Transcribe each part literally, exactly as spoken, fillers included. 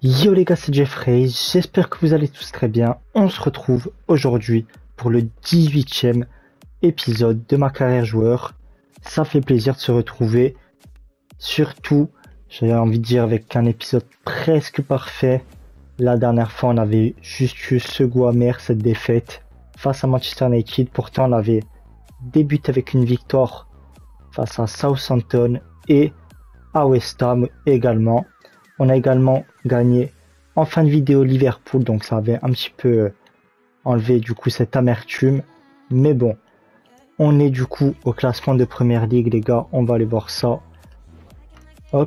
Yo les gars, c'est Jeffrey, j'espère que vous allez tous très bien. On se retrouve aujourd'hui pour le dix-huitième épisode de ma carrière joueur. Ça fait plaisir de se retrouver, surtout, j'avais envie de dire, avec un épisode presque parfait. La dernière fois, on avait juste eu ce goût amer, cette défaite face à Manchester United. Pourtant, on avait débuté avec une victoire face à Southampton et à West Ham également. On a également gagné en fin de vidéo Liverpool, donc ça avait un petit peu enlevé du coup cette amertume. Mais bon, on est du coup au classement de Première Ligue, les gars, on va aller voir ça. Hop,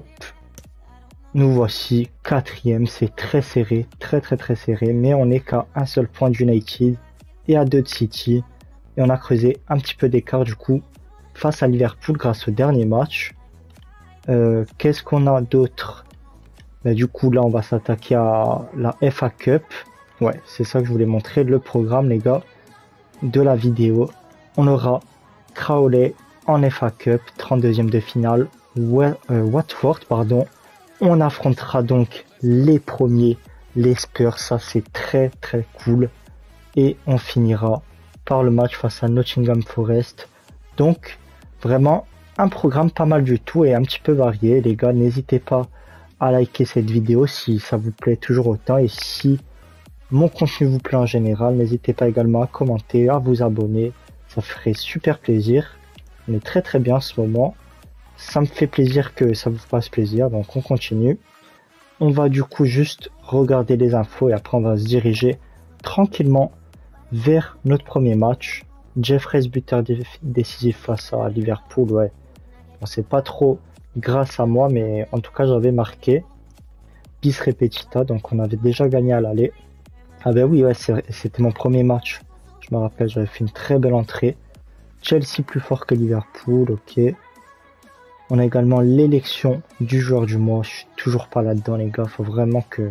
nous voici quatrième, c'est très serré, très très très serré, mais on est qu'à un seul point d'United et à deux de City. Et on a creusé un petit peu d'écart du coup face à Liverpool grâce au dernier match. Euh, Qu'est-ce qu'on a d'autre? Bah, du coup là on va s'attaquer à la F A Cup. Ouais, c'est ça que je voulais montrer, le programme les gars de la vidéo. On aura Crowley en F A Cup, trente-deuxième de finale, Wa- euh, Watford pardon. On affrontera donc les premiers, les Spurs, ça c'est très très cool. Et on finira par le match face à Nottingham Forest. Donc vraiment un programme pas mal du tout et un petit peu varié les gars, n'hésitez pas à liker cette vidéo si ça vous plaît toujours autant, et si mon contenu vous plaît en général, n'hésitez pas également à commenter, à vous abonner, ça ferait super plaisir. On est très très bien en ce moment, ça me fait plaisir que ça vous fasse plaisir, donc on continue. On va du coup juste regarder les infos et après on va se diriger tranquillement vers notre premier match. Jeffrey buteur décisif face à Liverpool, ouais, on sait pas trop grâce à moi, mais en tout cas j'avais marqué bis repetita, donc on avait déjà gagné à l'aller. Ah ben oui, ouais, c'était mon premier match, je me rappelle, j'avais fait une très belle entrée. Chelsea plus fort que Liverpool, ok. On a également l'élection du joueur du mois, je suis toujours pas là-dedans les gars, faut vraiment que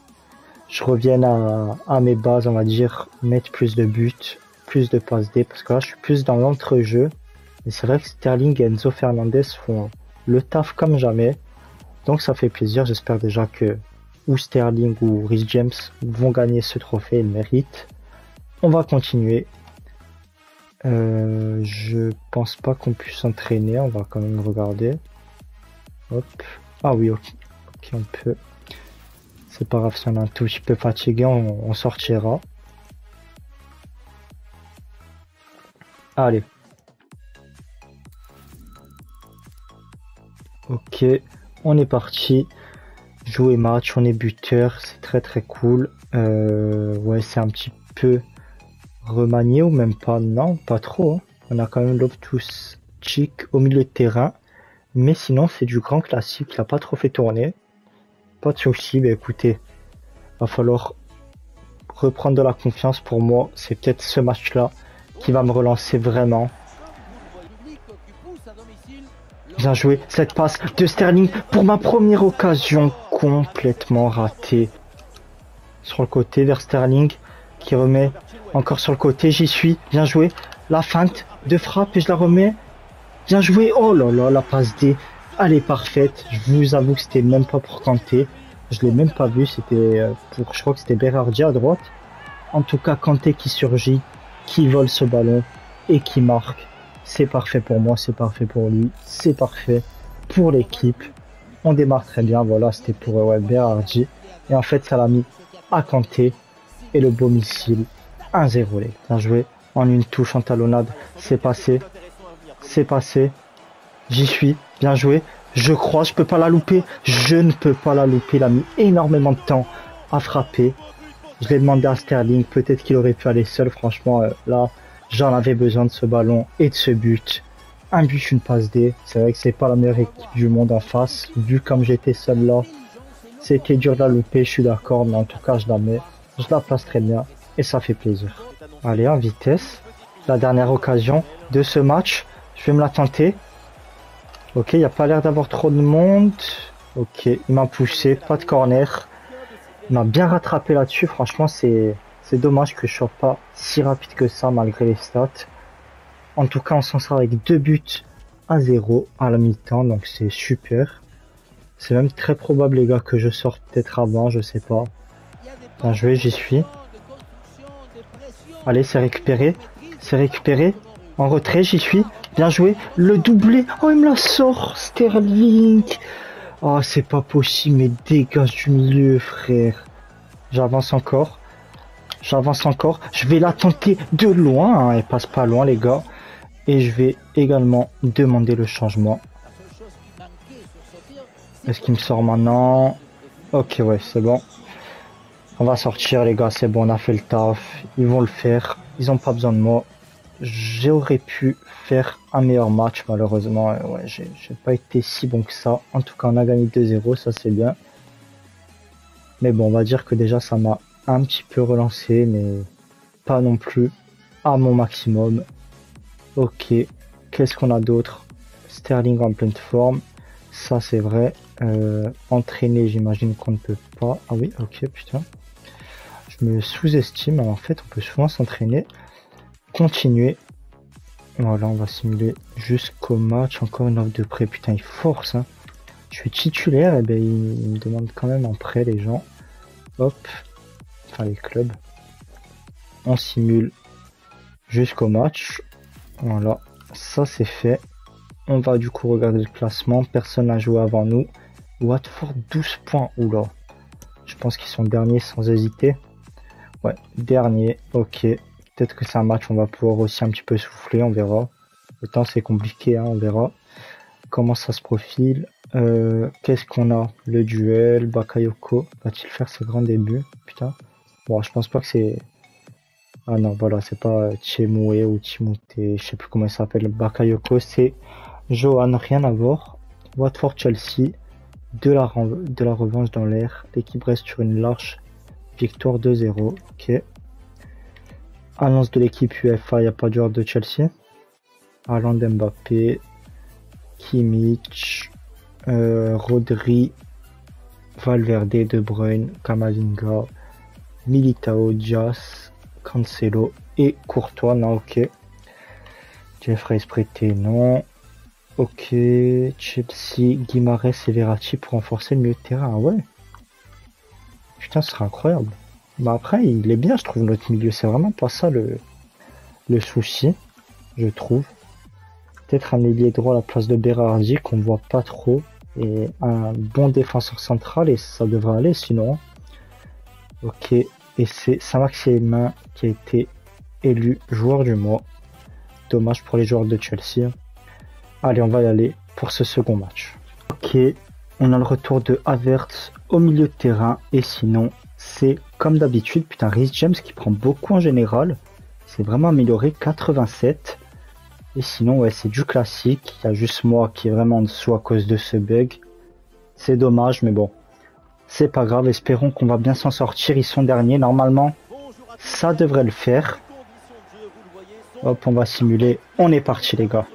je revienne à, à mes bases, on va dire, mettre plus de buts, plus de passes D, parce que là je suis plus dans l'entrejeu. Et c'est vrai que Sterling et Enzo Fernandez font le taf comme jamais, donc ça fait plaisir. J'espère déjà que ou Sterling ou Reece James vont gagner ce trophée, ils méritent. On va continuer. Euh, je pense pas qu'on puisse s'entraîner, on va quand même regarder. Hop. Ah oui, ok, ok, on peut. C'est pas grave si on est un tout petit peu fatigué, on, on sortira. Allez. Ok, on est parti. Jouer match, on est buteur, c'est très très cool. Euh, ouais, c'est un petit peu remanié ou même pas, non, pas trop. Hein. On a quand même Loftus-Cheek au milieu de terrain, mais sinon c'est du grand classique, il a pas trop fait tourner. Pas de soucis, mais écoutez, va falloir reprendre de la confiance. Pour moi, c'est peut-être ce match-là qui va me relancer vraiment. Bien joué, cette passe de Sterling pour ma première occasion, complètement ratée. Sur le côté vers Sterling qui remet encore sur le côté, j'y suis, bien joué. La feinte de frappe et je la remets. Bien joué, oh là là, la passe D, elle est parfaite. Je vous avoue que c'était même pas pour Kanté. Je l'ai même pas vu, c'était pour, je crois que c'était Berardi à droite. En tout cas, Kanté qui surgit, qui vole ce ballon et qui marque. C'est parfait pour moi, c'est parfait pour lui, c'est parfait pour l'équipe. On démarre très bien, voilà, c'était pour ouais, Berardi. Et en fait, ça l'a mis à Kanté. Et le beau missile, un zéro, les bien joué. En une touche, en talonnade, c'est passé. C'est passé. J'y suis, bien joué. Je crois, je peux pas la louper. Je ne peux pas la louper, il a mis énormément de temps à frapper. Je l'ai demandé à Sterling, peut-être qu'il aurait pu aller seul, franchement, euh, là... J'en avais besoin de ce ballon et de ce but. Un but, une passe D. C'est vrai que c'est pas la meilleure équipe du monde en face. Vu comme j'étais seul là, c'était dur de la louper, je suis d'accord. Mais en tout cas, je la mets. Je la place très bien. Et ça fait plaisir. Allez, en vitesse. La dernière occasion de ce match. Je vais me la tenter. Ok, il n'y a pas l'air d'avoir trop de monde. Ok, il m'a poussé. Pas de corner. Il m'a bien rattrapé là-dessus. Franchement, c'est... C'est dommage que je sois pas si rapide que ça malgré les stats. En tout cas, on s'en sort avec deux buts à zéro à la mi-temps, donc c'est super. C'est même très probable, les gars, que je sorte peut-être avant, je sais pas. Bien joué, j'y suis. Allez, c'est récupéré. C'est récupéré. En retrait, j'y suis. Bien joué. Le doublé. Oh, il me la sort, Sterling. Oh, c'est pas possible, mais dégage du milieu, frère. J'avance encore. J'avance encore. Je vais la tenter de loin. Hein. Elle passe pas loin, les gars. Et je vais également demander le changement. Est-ce qu'il me sort maintenant? Ok, ouais, c'est bon. On va sortir, les gars. C'est bon, on a fait le taf. Ils vont le faire. Ils ont pas besoin de moi. J'aurais pu faire un meilleur match, malheureusement. Ouais, j'ai pas été si bon que ça. En tout cas, on a gagné deux zéro, ça c'est bien. Mais bon, on va dire que déjà, ça m'a un petit peu relancé, mais pas non plus à mon maximum. Ok, qu'est-ce qu'on a d'autre? Sterling en pleine forme, ça c'est vrai. Euh, entraîner, j'imagine qu'on ne peut pas. Ah oui, ok, putain. Je me sous-estime, en fait, on peut souvent s'entraîner. Continuer. Voilà, on va simuler jusqu'au match. Encore une offre de prêt. Putain, il force. Hein. Je suis titulaire. Et ben, il, il me demande quand même en prêt, les gens. Hop. Enfin, les clubs. On simule jusqu'au match. Voilà. Ça, c'est fait. On va du coup regarder le classement. Personne n'a joué avant nous. Watford, douze points. Oula. Je pense qu'ils sont derniers sans hésiter. Ouais, dernier. Ok. Peut-être que c'est un match, on va pouvoir aussi un petit peu souffler, on verra. Le temps c'est compliqué, hein, on verra comment ça se profile. Euh, Qu'est-ce qu'on a? Le duel, Bakayoko, va-t-il faire ses grands débuts? Putain. Bon, je pense pas que c'est... Ah non, voilà, c'est pas Tchemoué ou Timoute, je sais plus comment il s'appelle. Bakayoko, c'est Johan, rien à voir. Watford Chelsea, de la, de la revanche dans l'air. L'équipe reste sur une large victoire deux zéro. Ok. Annonce de l'équipe UEFA, il n'y a pas de joueur de Chelsea. Haaland, Mbappé, Kimmich, euh, Rodri, Valverde, De Bruyne, Kamavinga, Militao, Dias, Cancelo et Courtois. Non, ok. Jeffrey prêté, non. Ok. Chelsea, Guimarães et Verratti pour renforcer le milieu de terrain. Ah ouais. Putain, ce serait incroyable. Bah après, il est bien, je trouve, notre milieu. C'est vraiment pas ça le, le souci, je trouve. Peut-être un ailier droit à la place de Berardi, qu'on voit pas trop. Et un bon défenseur central, et ça devrait aller sinon. Ok, et c'est Saint-Maximin qui a été élu joueur du mois. Dommage pour les joueurs de Chelsea. Allez, on va y aller pour ce second match. Ok, on a le retour de Havertz au milieu de terrain, et sinon... C'est comme d'habitude, putain, Reece James qui prend beaucoup en général. C'est vraiment amélioré, quatre-vingt-sept. Et sinon, ouais, c'est du classique. Il y a juste moi qui est vraiment en dessous à cause de ce bug. C'est dommage, mais bon. C'est pas grave, espérons qu'on va bien s'en sortir. Ils sont derniers, normalement. Ça devrait le faire. Hop, on va simuler. On est parti, les gars.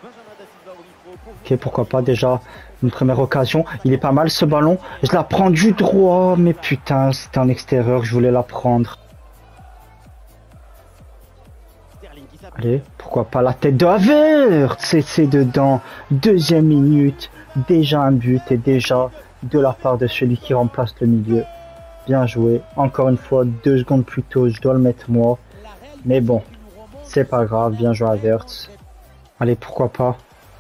Ok, pourquoi pas déjà... Une première occasion, il est pas mal ce ballon. Je la prends du droit, mais putain, c'était en extérieur, je voulais la prendre. Allez, pourquoi pas la tête de Havertz? C'est dedans. Deuxième minute, déjà un but et déjà de la part de celui qui remplace le milieu. Bien joué. Encore une fois, deux secondes plus tôt, je dois le mettre moi. Mais bon, c'est pas grave, bien joué Havertz. Allez, pourquoi pas.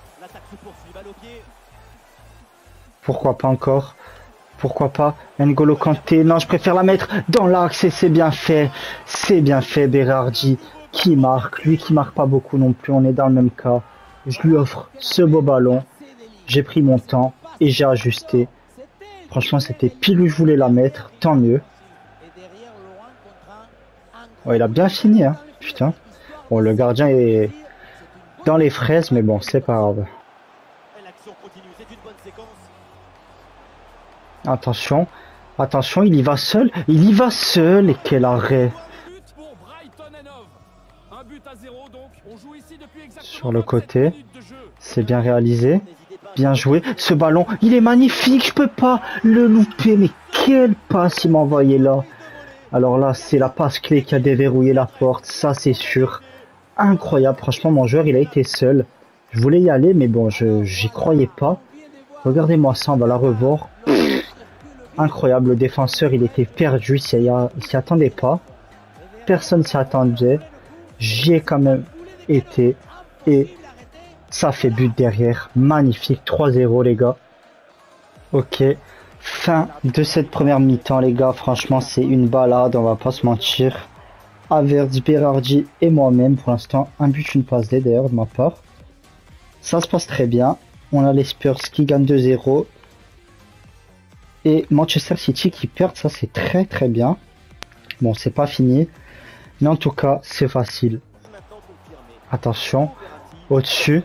Pourquoi pas encore? Pourquoi pas? N'Golo Kanté. Non, je préfère la mettre dans l'axe et c'est bien fait. C'est bien fait, Berardi qui marque. Lui qui marque pas beaucoup non plus. On est dans le même cas. Je lui offre ce beau ballon. J'ai pris mon temps et j'ai ajusté. Franchement, c'était pile où je voulais la mettre. Tant mieux. Ouais, il a bien fini, hein. Putain. Bon, le gardien est dans les fraises, mais bon, c'est pas grave. Attention, attention, il y va seul, il y va seul, et quel arrêt. Sur le côté, c'est bien réalisé, bien joué. Ce ballon, il est magnifique, je peux pas le louper, mais quelle passe il m'a envoyé là. Alors là, c'est la passe clé qui a déverrouillé la porte, ça c'est sûr. Incroyable, franchement, mon joueur, il a été seul. Je voulais y aller, mais bon, je j'y croyais pas. Regardez-moi ça, on va la revoir. Incroyable, le défenseur, il était perdu, il s'y attendait pas. Personne s'y attendait. J'y ai quand même été. Et ça fait but derrière. Magnifique, trois zéro les gars. Ok. Fin de cette première mi-temps les gars. Franchement, c'est une balade, on va pas se mentir. Havertz, Berardi et moi-même. Pour l'instant, un but, une passe D d'ailleurs de ma part. Ça se passe très bien. On a les Spurs qui gagnent deux zéro. Et Manchester City qui perd, ça c'est très très bien. Bon, c'est pas fini. Mais en tout cas, c'est facile. Attention. Au-dessus.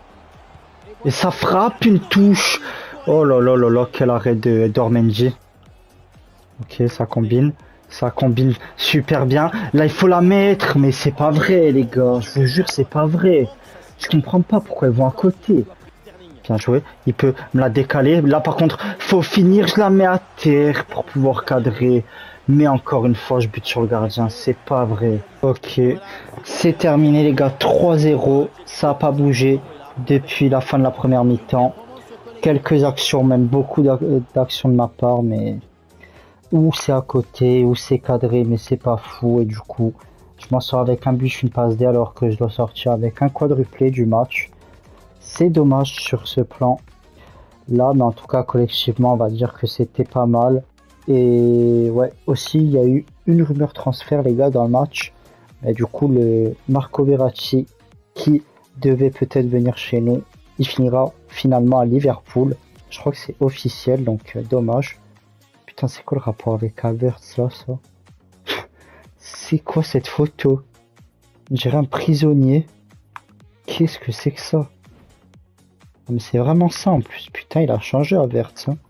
Et ça frappe une touche. Oh là là là là, quel arrêt de d'Ormendy. Ok, ça combine. Ça combine super bien. Là, il faut la mettre. Mais c'est pas vrai, les gars. Je vous jure, c'est pas vrai. Je comprends pas pourquoi ils vont à côté. Bien joué. Il peut me la décaler. Là, par contre, faut finir. Je la mets à terre pour pouvoir cadrer. Mais encore une fois, je bute sur le gardien. C'est pas vrai. Ok. C'est terminé, les gars. trois zéro. Ça n'a pas bougé depuis la fin de la première mi-temps. Quelques actions, même beaucoup d'actions de ma part. Mais ou c'est à côté, ou c'est cadré. Mais c'est pas fou. Et du coup, je m'en sors avec un but, une passe D. Alors que je dois sortir avec un quadruplé du match. C'est dommage sur ce plan là, mais en tout cas collectivement on va dire que c'était pas mal. Et ouais, aussi il y a eu une rumeur transfert les gars dans le match, et du coup le Marco Verratti qui devait peut-être venir chez nous, il finira finalement à Liverpool. Je crois que c'est officiel, donc euh, dommage. Putain, c'est quoi le rapport avec Havertz là, ça? C'est quoi cette photo? On dirait un prisonnier. Qu'est-ce que c'est que ça? Mais c'est vraiment ça en plus. Putain, il a changé Havertz. Hein.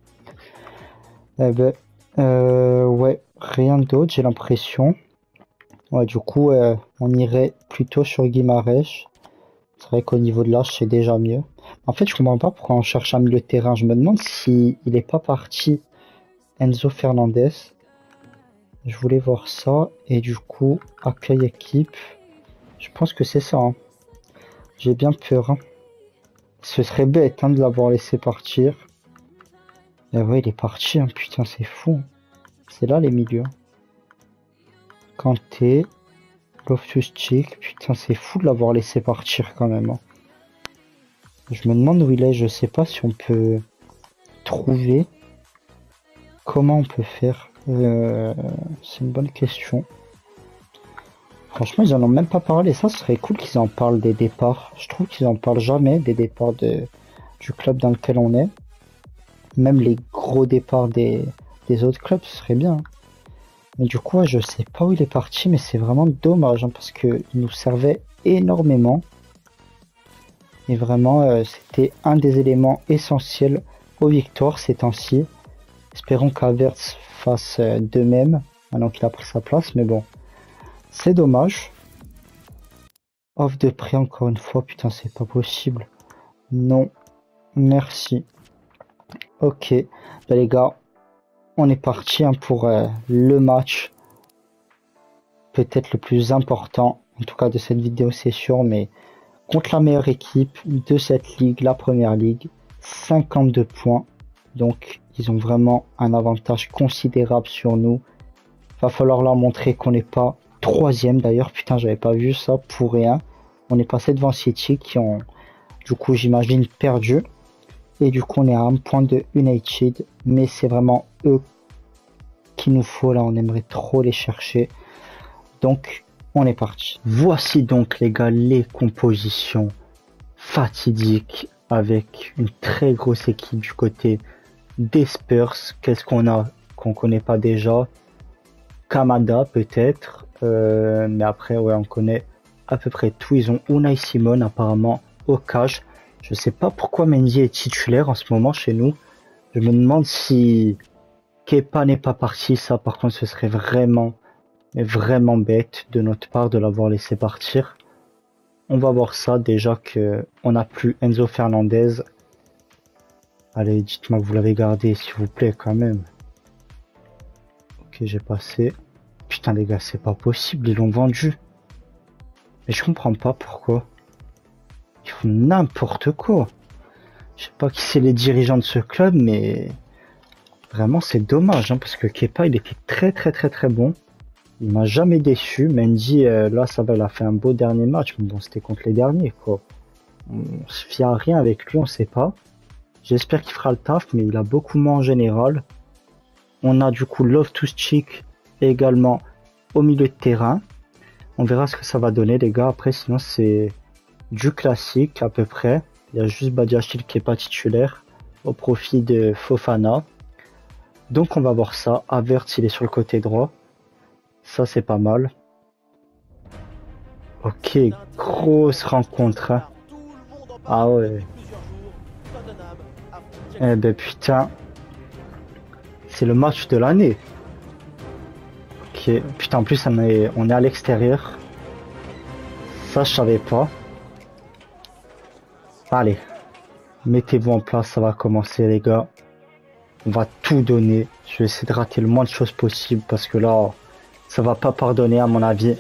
Eh ben, euh, ouais, rien d'autre, j'ai l'impression. Ouais, du coup, euh, on irait plutôt sur Guimarães. C'est vrai qu'au niveau de l'âge, c'est déjà mieux. En fait, je comprends pas pourquoi on cherche un milieu de terrain. Je me demande si il est pas parti Enzo Fernandez. Je voulais voir ça. Et du coup, accueil équipe. Je pense que c'est ça. Hein. J'ai bien peur. Hein. Ce serait bête hein, de l'avoir laissé partir. Et ouais, il est parti, hein. Putain, c'est fou. C'est là les milieux. Kanté, Loftus-Cheek, putain, c'est fou de l'avoir laissé partir quand même. Hein. Je me demande où il est, je sais pas si on peut trouver. Comment on peut faire euh, c'est une bonne question. Franchement, ils en ont même pas parlé. Ça serait cool qu'ils en parlent des départs. Je trouve qu'ils en parlent jamais des départs de, du club dans lequel on est. Même les gros départs des, des autres clubs, ce serait bien. Mais du coup, ouais, je sais pas où il est parti, mais c'est vraiment dommage hein, parce que il nous servait énormément. Et vraiment, euh, c'était un des éléments essentiels aux victoires ces temps-ci. Espérons qu'Havertz fasse euh, de même, maintenant qu'il a pris sa place, mais bon. C'est dommage. Off de près encore une fois, putain c'est pas possible. Non, merci. Ok, ben, les gars, on est parti hein, pour euh, le match. Peut-être le plus important, en tout cas de cette vidéo c'est sûr, mais contre la meilleure équipe de cette ligue, la première ligue. cinquante-deux points, donc ils ont vraiment un avantage considérable sur nous. Va falloir leur montrer qu'on n'est pas troisième d'ailleurs, putain j'avais pas vu ça pour rien. On est passé devant City qui ont du coup j'imagine perdu. Et du coup on est à un point de United. Mais c'est vraiment eux qu'il nous faut là, on aimerait trop les chercher. Donc on est parti. Voici donc les gars les compositions fatidiques avec une très grosse équipe du côté des Spurs. Qu'est-ce qu'on a qu'on connaît pas déjà? Kamada peut-être. Euh, mais après ouais on connaît à peu près tout. Ils ont Unai Simon apparemment au cash. Je sais pas pourquoi Mendy est titulaire en ce moment chez nous. Je me demande si Kepa n'est pas parti. Ça par contre ce serait vraiment vraiment bête de notre part de l'avoir laissé partir. On va voir ça déjà que on n'a plus Enzo Fernandez. Allez dites-moi que vous l'avez gardé s'il vous plaît quand même. Ok j'ai passé. Putain les gars c'est pas possible, ils l'ont vendu. Mais je comprends pas pourquoi. Ils font n'importe quoi. Je sais pas qui c'est les dirigeants de ce club, mais vraiment c'est dommage, hein, parce que Kepa il était très très très très bon. Il m'a jamais déçu. Mendy, euh, là ça va, il a fait un beau dernier match, mais bon c'était contre les derniers quoi. On se fie à rien avec lui, on sait pas. J'espère qu'il fera le taf, mais il a beaucoup moins en général. On a du coup Loftus-Cheek également au milieu de terrain. On verra ce que ça va donner les gars. Après sinon c'est du classique à peu près. Il y a juste Badiachil qui est pas titulaire au profit de Fofana. Donc on va voir ça. Havertz il est sur le côté droit. Ça c'est pas mal. Ok, grosse rencontre. Hein. Ah ouais. Eh ben putain. C'est le match de l'année. Ok. Putain en plus on est, on est à l'extérieur. Ça je savais pas. Allez. Mettez-vous en place, ça va commencer les gars. On va tout donner. Je vais essayer de rater le moins de choses possible parce que là, ça va pas pardonner à mon avis.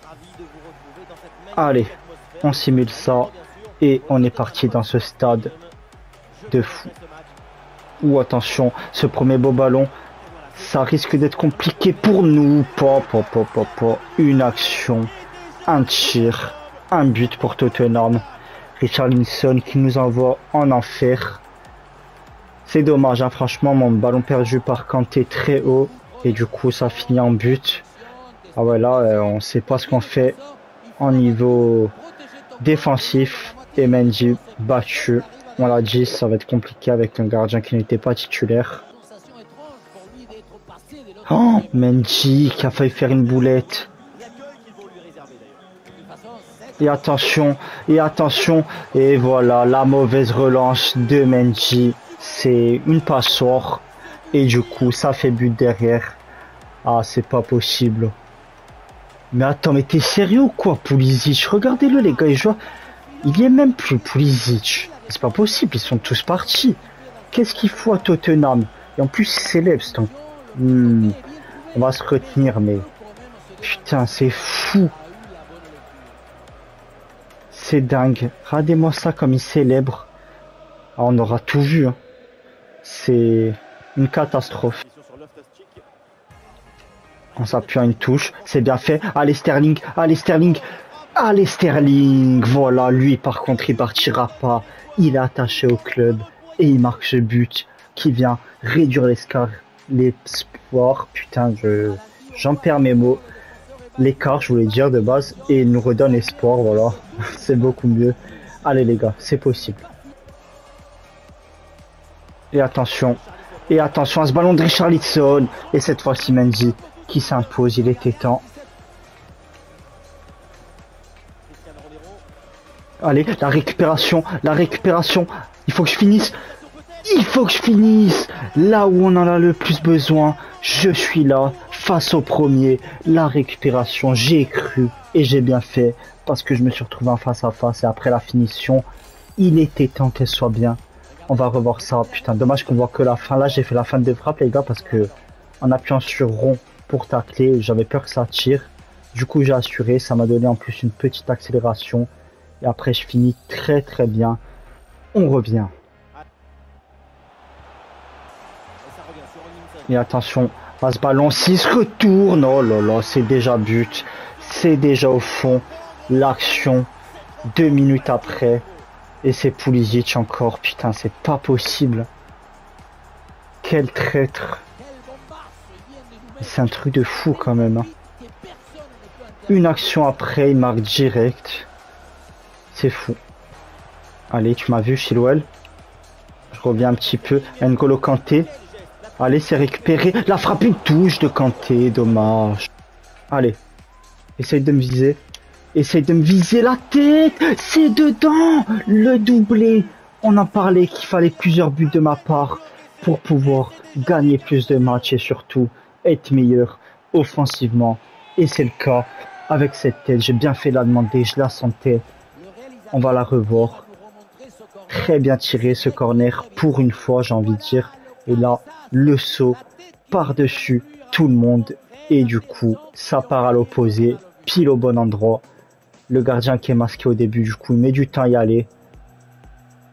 Allez, on simule ça et on est parti dans ce stade de fou. Ouh, attention, ce premier beau ballon, ça risque d'être compliqué pour nous. Pa, pa, pa, pa, pa. Une action, un tir, un but pour Tottenham. Richarlison qui nous envoie en enfer. C'est dommage, hein, franchement, mon ballon perdu par Kanté très haut. Et du coup, ça finit en but. Ah ouais, là, euh, on sait pas ce qu'on fait en niveau défensif. Et Mendy battu. On l'a dit, ça va être compliqué avec un gardien qui n'était pas titulaire. Oh, Mendy qui a failli faire une boulette. Et attention, et attention. Et voilà, la mauvaise relance de Mendy. C'est une passoire. Et du coup, ça fait but derrière. Ah, c'est pas possible. Mais attends, mais t'es sérieux ou quoi, Pulisic? Regardez-le, les gars, il joue. Il y est même plus, Pulisic. C'est pas possible, ils sont tous partis. Qu'est-ce qu'il faut à Tottenham? Et en plus, c'est célèbre, c'est un... hmm. On va se retenir, mais... Putain, c'est fou. C'est dingue. Regardez-moi ça comme il célèbre. Ah, on aura tout vu. Hein. C'est une catastrophe. En s'appuyant une touche. C'est bien fait. Allez, Sterling. Allez, Sterling. Allez, Sterling. Voilà, lui, par contre, il partira pas. Il est attaché au club. Et il marque ce but qui vient réduire l'espoir. L'espoir. Putain, je j'en perds mes mots. L'écart, je voulais dire de base. Et il nous redonne espoir. Voilà. C'est beaucoup mieux. Allez, les gars, c'est possible. Et attention. Et attention à ce ballon de Richarlison. Et cette fois-ci, Mendy qui s'impose. Il était temps. Allez, la récupération. La récupération. Il faut que je finisse. Il faut que je finisse. Là où on en a le plus besoin. Je suis là. Face au premier. La récupération. J'ai cru. Et j'ai bien fait. Parce que je me suis retrouvé en face à face. Et après la finition, il était temps qu'elle soit bien. On va revoir ça. Putain, dommage qu'on voit que la fin. Là, j'ai fait la fin de frappe, les gars, parce que en appuyant sur rond pour tacler, j'avais peur que ça tire. Du coup, j'ai assuré. Ça m'a donné en plus une petite accélération. Et après, je finis très très bien. On revient. Et attention à ce ballon. S'il se retourne. Oh là là, c'est déjà but. C'est déjà au fond. L'action. Deux minutes après. Et c'est Pulisic encore. Putain, c'est pas possible. Quel traître. C'est un truc de fou quand même. Hein. Une action après, il marque direct. C'est fou. Allez, tu m'as vu, Chilwell. Je reviens un petit peu. N'Golo Kanté. Allez, c'est récupéré. La frappe, une touche de Kanté. Dommage. Allez. Essaye de me viser. Essaye de me viser la tête. C'est dedans. Le doublé. On en parlait qu'il fallait plusieurs buts de ma part pour pouvoir gagner plus de matchs et surtout être meilleur offensivement. Et c'est le cas avec cette tête. J'ai bien fait la demander. Je la sentais. On va la revoir. Très bien tiré ce corner pour une fois, j'ai envie de dire. Et là, le saut par-dessus tout le monde. Et du coup, ça part à l'opposé, pile au bon endroit. Le gardien qui est masqué au début, du coup, il met du temps à y aller.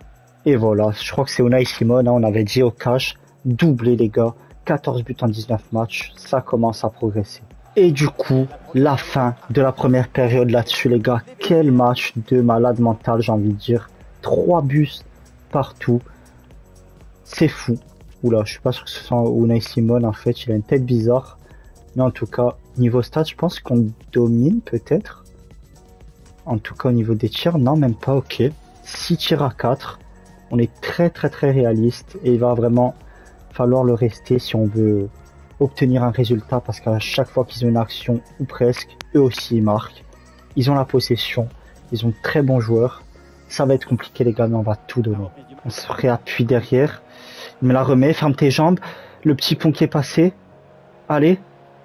Et voilà, je crois que c'est Unai Simon, hein, on avait dit au cash, doublé les gars, quatorze buts en dix-neuf matchs, ça commence à progresser. Et du coup, la fin de la première période là-dessus les gars, quel match de malade mental j'ai envie de dire, trois buts partout, c'est fou. Oula, je suis pas sûr que ce soit Unai Simon en fait, il a une tête bizarre, mais en tout cas, niveau stats, je pense qu'on domine peut-être. En tout cas au niveau des tirs, non même pas, ok. six tirs à quatre. On est très très très réaliste et il va vraiment falloir le rester si on veut obtenir un résultat parce qu'à chaque fois qu'ils ont une action ou presque, eux aussi ils marquent. Ils ont la possession, ils ont de très bons joueurs. Ça va être compliqué les gars mais on va tout donner. On se réappuie derrière. Il me la remet, ferme tes jambes. Le petit pont qui est passé. Allez.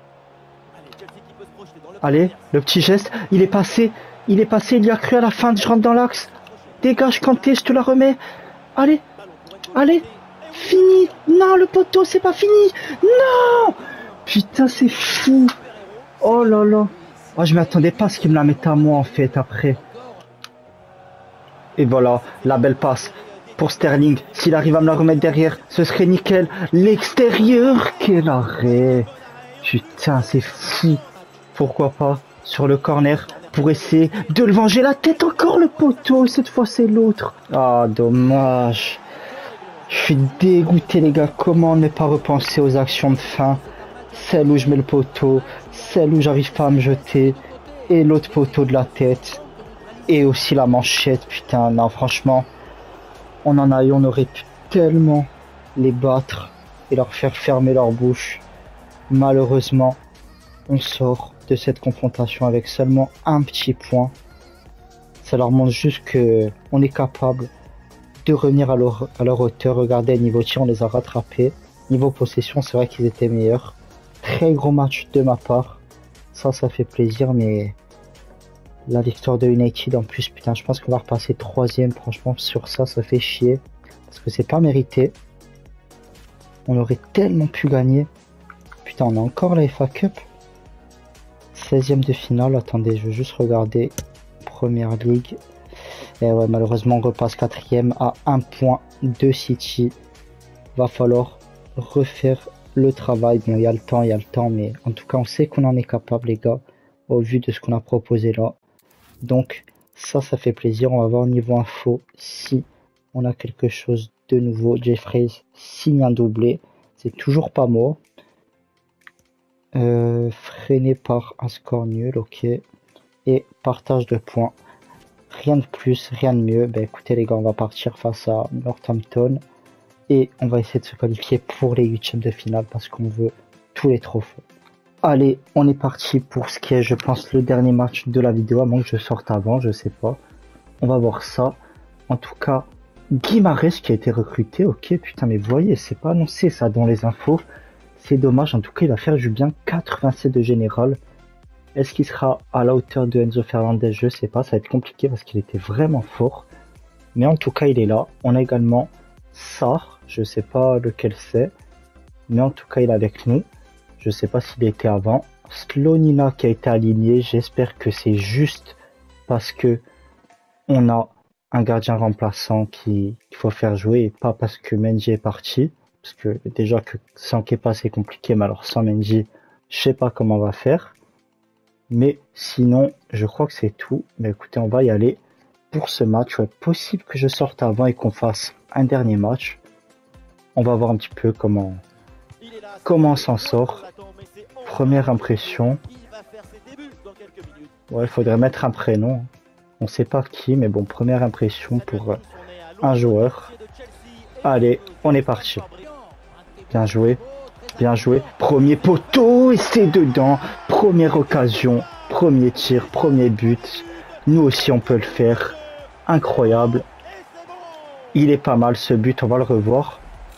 Allez, le petit geste. Il est passé. Il est passé, il y a cru à la fin, je rentre dans l'axe. Dégage Kanté, je te la remets. Allez, allez, fini. Non, le poteau, c'est pas fini. Non. Putain, c'est fou. Oh là là. Oh, je m'attendais pas à ce qu'il me la mette à moi, en fait, après. Et voilà, la belle passe pour Sterling. S'il arrive à me la remettre derrière, ce serait nickel. L'extérieur, quel arrêt. Putain, c'est fou. Pourquoi pas sur le corner pour essayer de le venger la tête, encore le poteau, cette fois c'est l'autre. Ah dommage. Je suis dégoûté les gars, comment ne pas repenser aux actions de fin, celle où je mets le poteau, celle où j'arrive pas à me jeter, et l'autre poteau de la tête, et aussi la manchette, putain, non franchement, on en a eu, on aurait pu tellement les battre et leur faire fermer leur bouche. Malheureusement, on sort de cette confrontation avec seulement un petit point. Ça leur montre juste que on est capable de revenir à leur, à leur hauteur. Regardez, niveau tir, on les a rattrapés. Niveau possession, c'est vrai qu'ils étaient meilleurs. Très gros match de ma part. Ça, ça fait plaisir, mais la victoire de United en plus, putain, je pense qu'on va repasser troisième. Franchement, sur ça, ça fait chier. Parce que c'est pas mérité. On aurait tellement pu gagner. Putain, on a encore la F A Cup. seizième de finale, attendez, je veux juste regarder Première Ligue. Et ouais, malheureusement, on repasse quatrième à un point de City. Va falloir refaire le travail. Bon, il y a le temps, il y a le temps, mais en tout cas, on sait qu'on en est capable, les gars, au vu de ce qu'on a proposé là. Donc, ça, ça fait plaisir. On va voir au niveau info si on a quelque chose de nouveau. Jeffreys signe un doublé. C'est toujours pas mort. Euh, freiné par un score nul, ok, et partage de points, rien de plus, rien de mieux. Ben écoutez les gars, on va partir face à Northampton et on va essayer de se qualifier pour les huitièmes de finale parce qu'on veut tous les trophées. Allez, on est parti pour ce qui est, je pense, le dernier match de la vidéo, à moins que je sorte avant, je sais pas. On va voir ça. En tout cas, Guimarães qui a été recruté, ok, putain, mais vous voyez, c'est pas annoncé ça dans les infos. C'est dommage, en tout cas il va faire du bien, quatre-vingt-sept de général. Est-ce qu'il sera à la hauteur de Enzo Fernandez? Je sais pas, ça va être compliqué parce qu'il était vraiment fort. Mais en tout cas il est là. On a également Sarr, je sais pas lequel c'est. Mais en tout cas il est avec nous. Je sais pas s'il était avant. Slonina qui a été aligné, j'espère que c'est juste parce que on a un gardien remplaçant qu'il faut faire jouer et pas parce que Mendy est parti. Parce que déjà que sans Kepa c'est compliqué, mais alors sans Mendy, je sais pas comment on va faire. Mais sinon, je crois que c'est tout. Mais écoutez, on va y aller pour ce match. Ouais, possible que je sorte avant et qu'on fasse un dernier match. On va voir un petit peu comment, comment on s'en sort. Première impression. Ouais, il faudrait mettre un prénom. On sait pas qui, mais bon, première impression pour un joueur. Allez, on est parti. Bien joué, bien joué. Premier poteau et c'est dedans. Première occasion, premier tir, premier but. Nous aussi on peut le faire. Incroyable. Il est pas mal ce but, on va le revoir.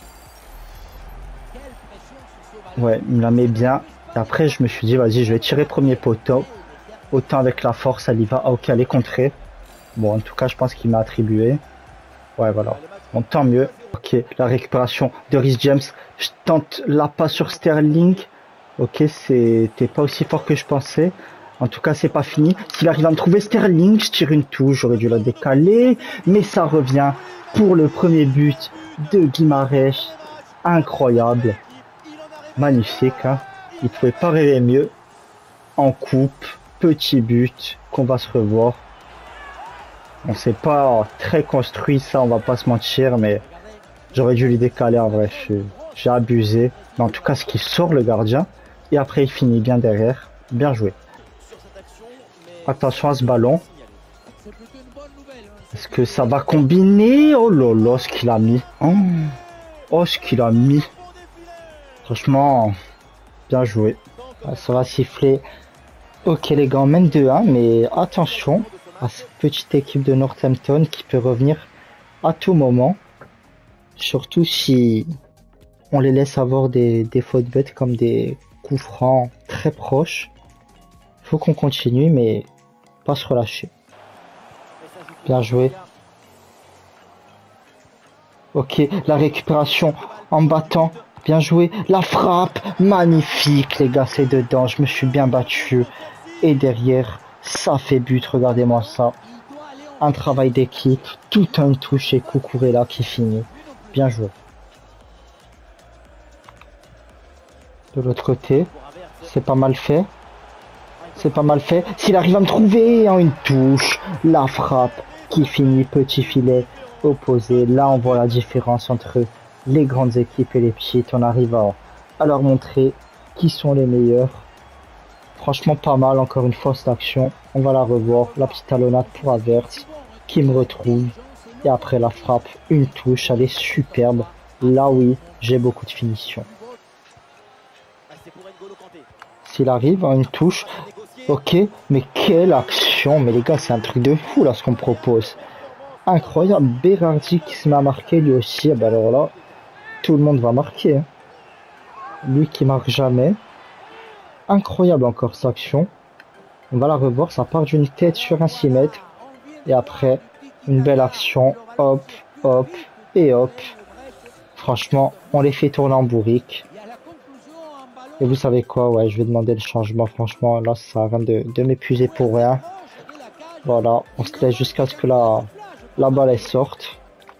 Ouais, il me la met bien. Et après je me suis dit, vas-y, je vais tirer premier poteau. Autant avec la force, elle y va. Ah ok, elle est contrée. Bon, en tout cas, je pense qu'il m'a attribué. Ouais, voilà. Bon, tant mieux. Ok, la récupération de Reece James. Je tente la passe sur Sterling. Ok, c'était pas aussi fort que je pensais. En tout cas, c'est pas fini. S'il arrive à me trouver Sterling, je tire une touche. J'aurais dû la décaler. Mais ça revient pour le premier but de Guimarães. Incroyable. Magnifique. Hein. Il ne pouvait pas rêver mieux. En coupe, petit but qu'on va se revoir. On s'est pas très construit, ça, on va pas se mentir. Mais j'aurais dû lui décaler en vrai. J'ai abusé. Mais en tout cas, ce qui sort le gardien. Et après, il finit bien derrière. Bien joué. Attention à ce ballon. Est-ce que ça va combiner? Oh là là, ce qu'il a mis. Oh, oh ce qu'il a mis. Franchement, bien joué. Ça va siffler. Ok les gars, on mène deux un, mais attention à cette petite équipe de Northampton qui peut revenir à tout moment. Surtout si on les laisse avoir des, des fautes bêtes comme des coups francs très proches. Faut qu'on continue, mais pas se relâcher. Bien joué. Ok, la récupération en battant. Bien joué. La frappe. Magnifique, les gars, c'est dedans. Je me suis bien battu. Et derrière, ça fait but. Regardez-moi ça. Un travail d'équipe. Tout un touche et Cucurella qui finit. Bien joué. De l'autre côté, c'est pas mal fait. C'est pas mal fait. S'il arrive à me trouver en une touche, la frappe qui finit petit filet opposé. Là, on voit la différence entre les grandes équipes et les petites. On arrive à, à leur montrer qui sont les meilleurs. Franchement, pas mal. Encore une fois, cette action. On va la revoir. La petite talonnade pour Havertz qui me retrouve. Et après la frappe, une touche. Elle est superbe. Là, oui, j'ai beaucoup de finition. S'il arrive à une touche, ok, mais quelle action, mais les gars, c'est un truc de fou là ce qu'on propose. Incroyable, Berardi qui se met à marquer lui aussi, et ben alors là, tout le monde va marquer. Hein. Lui qui marque jamais. Incroyable encore cette action. On va la revoir, ça part d'une tête sur un six mètres. Et après, une belle action, hop, hop, et hop. Franchement, on les fait tourner en bourrique. Et vous savez quoi, ouais, je vais demander le changement, franchement, là, ça sert à rien de, de m'épuiser pour rien. Voilà, on se laisse jusqu'à ce que la, la balle elle sorte.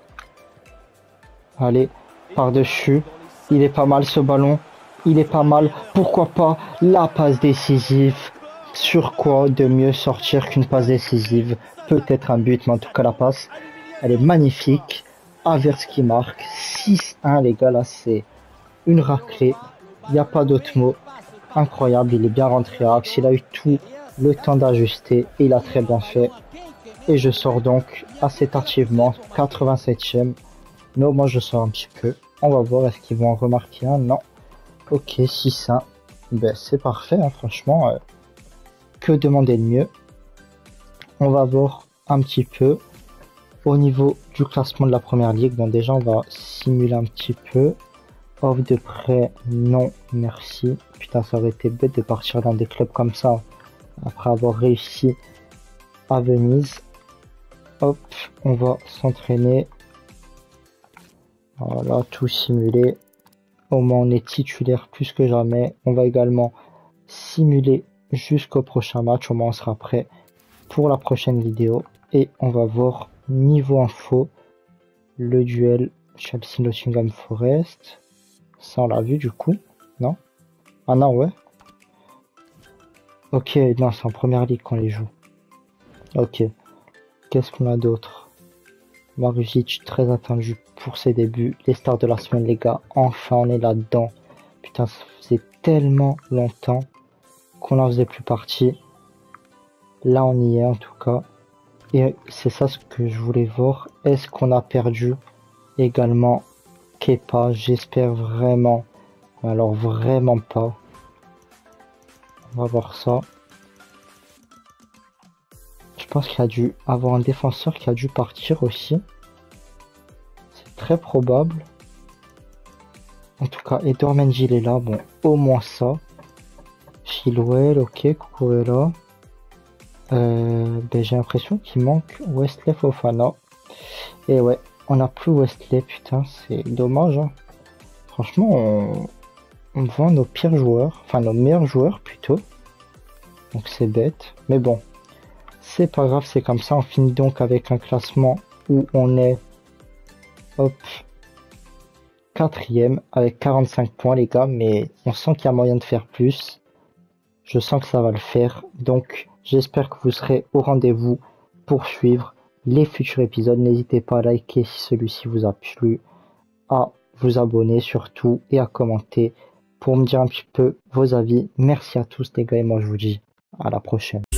Allez, par-dessus, il est pas mal ce ballon, il est pas mal, pourquoi pas la passe décisive. Sur quoi de mieux sortir qu'une passe décisive? Peut-être un but, mais en tout cas la passe, elle est magnifique. Havertz qui marque, six un les gars, là c'est une raclée. Il n'y a pas d'autre mot. Incroyable, il est bien rentré à axe. Il a eu tout le temps d'ajuster et il a très bien fait. Et je sors donc assez tardivement, quatre-vingt-septième. Mais au moins je sors un petit peu. On va voir, est-ce qu'ils vont en remarquer un? Non. Ok, six un. Ben, c'est parfait, hein, franchement. Euh, que demander de mieux? On va voir un petit peu au niveau du classement de la première ligue. Bon, déjà, on va simuler un petit peu. Off de près, non, merci. Putain, ça aurait été bête de partir dans des clubs comme ça après avoir réussi à Venise. Hop, on va s'entraîner. Voilà, tout simulé. Au moins, on est titulaire plus que jamais. On va également simuler jusqu'au prochain match. Au moins, on sera prêt pour la prochaine vidéo. Et on va voir niveau info le duel Chelsea-Nottingham Forest. Ça on l'a vu du coup, non? Ah non, ouais. Ok, non, c'est en première ligue qu'on les joue. Ok. Qu'est-ce qu'on a d'autre? Maruzic, très attendu pour ses débuts. Les stars de la semaine, les gars. Enfin, on est là-dedans. Putain, ça faisait tellement longtemps qu'on n'en faisait plus partie. Là, on y est en tout cas. Et c'est ça ce que je voulais voir. Est-ce qu'on a perdu également Kepa? J'espère vraiment. Alors vraiment pas. On va voir ça. Je pense qu'il a dû avoir un défenseur qui a dû partir aussi. C'est très probable. En tout cas, Edouard Mendy il est là. Bon, au moins ça. Chilwell, ok, Cucurella. Euh, ben, j'ai l'impression qu'il manque Wesley Fofana. Et ouais, on n'a plus Wesley, putain, c'est dommage. Hein. Franchement, on, on vend nos pires joueurs, enfin nos meilleurs joueurs plutôt. Donc c'est bête. Mais bon, c'est pas grave, c'est comme ça. On finit donc avec un classement où on est hop, quatrième avec quarante-cinq points les gars. Mais on sent qu'il y a moyen de faire plus. Je sens que ça va le faire. Donc j'espère que vous serez au rendez-vous pour suivre les futurs épisodes. N'hésitez pas à liker si celui-ci vous a plu, à vous abonner surtout et à commenter pour me dire un petit peu vos avis. Merci à tous les gars et moi je vous dis à la prochaine.